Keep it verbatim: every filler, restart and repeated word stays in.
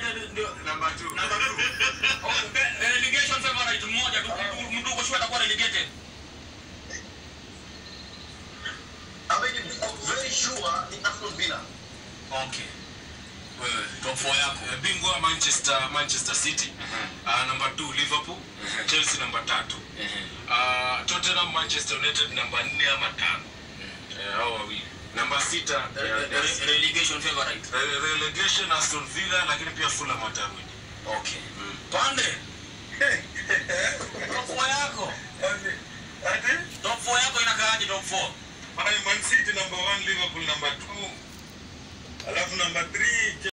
ndio number two. Number two. Okay, relegation favorite mmoja tu mtu uko sure atakuwa relegated. I mean, very sure in Aston Villa. Okay. Wewe top four yako. Bingwa Manchester Manchester City. Uh, number two Liverpool. Uh-huh. Chelsea number tatu. Uh-huh. Uh, Tottenham Manchester United number nne ama tano. Eh, hao wawili. Number sita uh, relegation favorite. Re relegation Aston Villa lakini pia Fulham watarudi. Okay. Mm. Pande. Top four yako. Ati? Top four yako inakaaje top four? Man City number one, Liverpool number two. Alafu number three